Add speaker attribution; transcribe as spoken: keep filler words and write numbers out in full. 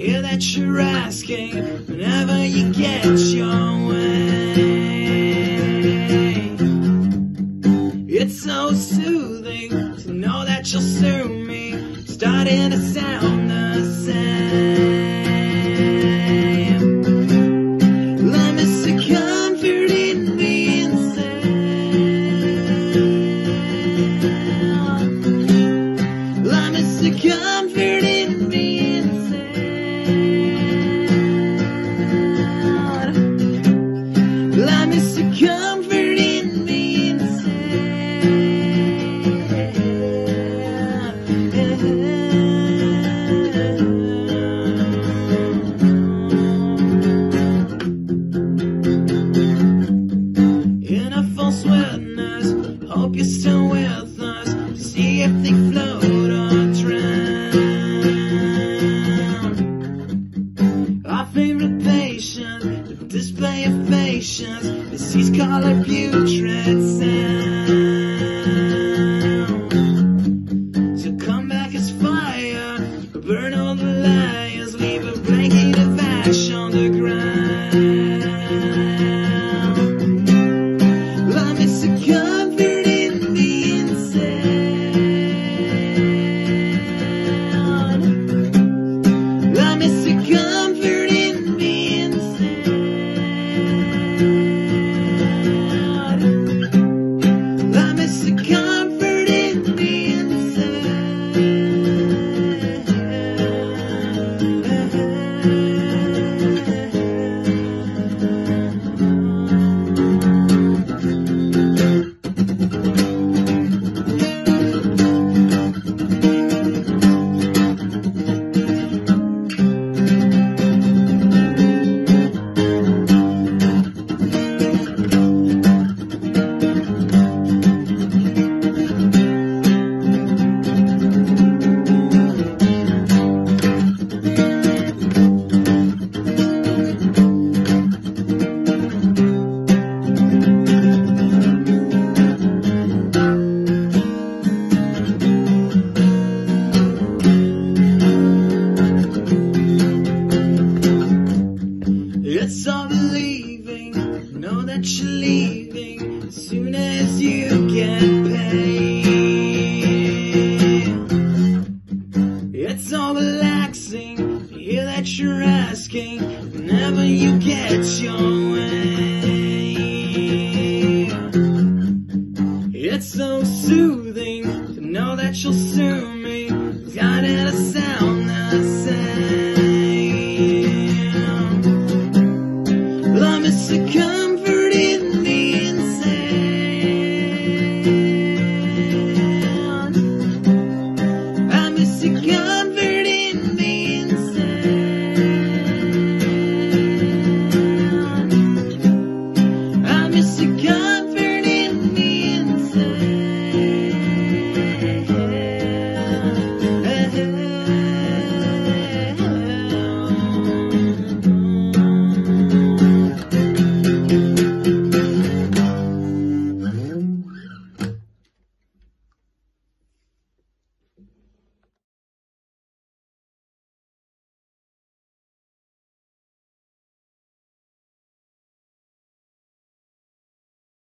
Speaker 1: hear that you're asking whenever you get your way. It's so soothing to know that you'll soon be starting to sound the same. Let me see comfort in being sad. Let me see comfort in being sad. Let me see comfort in being sad. In a false witness, hope you're still with us to see if they float or drown. Our favorite patient, the display of patience, disease color putrid sound. So come back as fire, burn all the liars, leave a blanket of ash on the ground. Let me see comfort in being sad. Let me see comfort in being sad. Let me see comfort in being sad. It's all believing, know that you're leaving as soon as you get paid. It's all relaxing to hear that you're asking whenever you get your way. It's so soothing to know that you'll soon